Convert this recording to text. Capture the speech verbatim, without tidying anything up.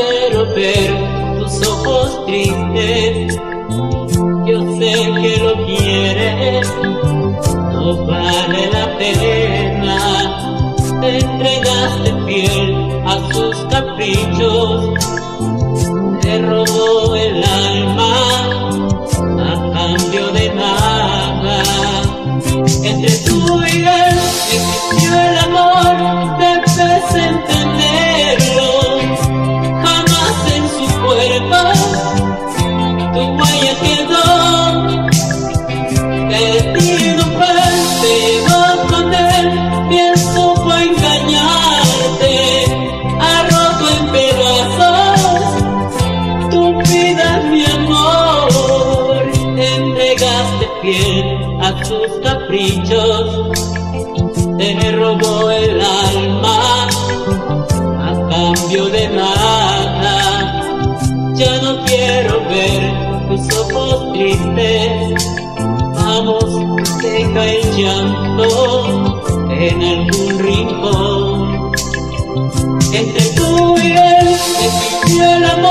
quiero ver tus ojos tristes. Yo sé que lo quieres, no vale la pena. Te entregaste fiel a sus caprichos, te robó el alma a cambio de nada. Entre tú y él existió el amor, debes entenderlo. Jamás en su cuerpo tu huella quedó. De ti no fue, pero con él bien supo engañarte. Ha roto en pedazos tu vida, mi amor. Te entregaste fiel a sus caprichos, te robó el alma a cambio de nada. Ya no quiero ver tus ojos tristes. Vamos, deja el llanto en algún rincón. Entre tú y él existió el amor.